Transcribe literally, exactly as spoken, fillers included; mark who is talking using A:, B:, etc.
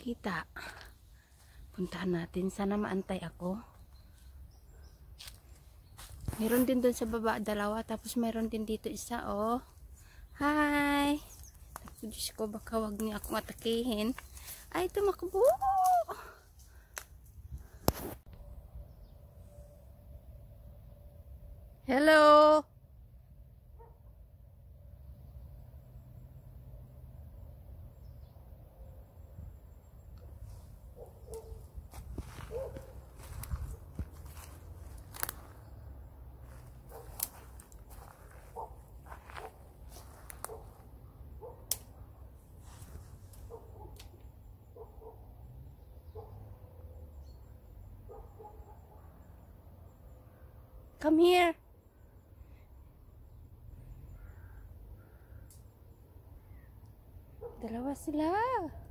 A: makita. Puntahan natin. Sana maantay ako. Meron din doon sa baba dalawa. Tapos meron din dito isa, oh. Hi! Diyos ko, baka wag niya akong atakihin. Ay, tumakbo! Hello! Come here. Dalawa sila.